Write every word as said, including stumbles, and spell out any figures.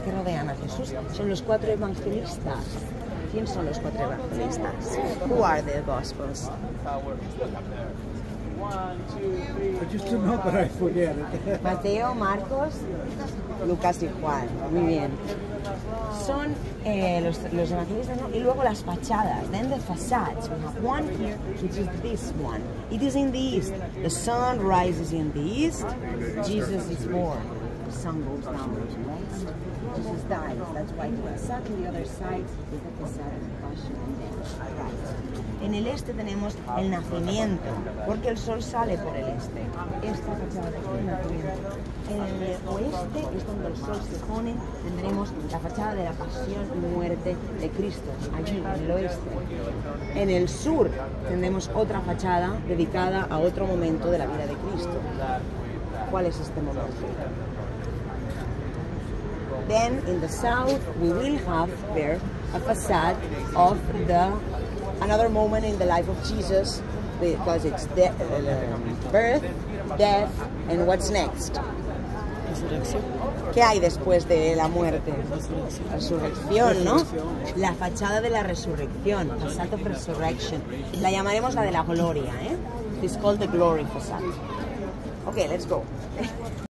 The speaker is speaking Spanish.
que rodean a Jesús son los cuatro evangelistas. ¿Quién son los cuatro evangelistas? Who are the Gospels? I used to know, but I forget it. Mateo, Marcos, Lucas y Juan. Muy bien. Son eh, los, los evangelistas, ¿no? Y luego las fachadas. Then the facades. We have one here, which is this one. It is in the east. The sun rises in the east. Jesus is born. The sun goes down in the west. Jesus dies. That's why the facade on the other side is the facade of the passion and death. Right. En el este tenemos el nacimiento, porque el sol sale por el este. Esta fachada de aquí, el nacimiento. En el oeste es donde el sol se pone, tendremos la fachada de la pasión y muerte de Cristo, allí, en el oeste. En el sur tendremos otra fachada dedicada a otro momento de la vida de Cristo. ¿Cuál es este momento? Then in the south we will have there a facade of the another moment in the life of Jesus, because it's de uh, birth, death, and what's next? Resurrección. ¿Qué hay después de la muerte? Resurrección, ¿no? La fachada de la resurrección, facade of resurrection. La llamaremos la de la gloria, ¿eh? It's called the glory facade. Okay, let's go.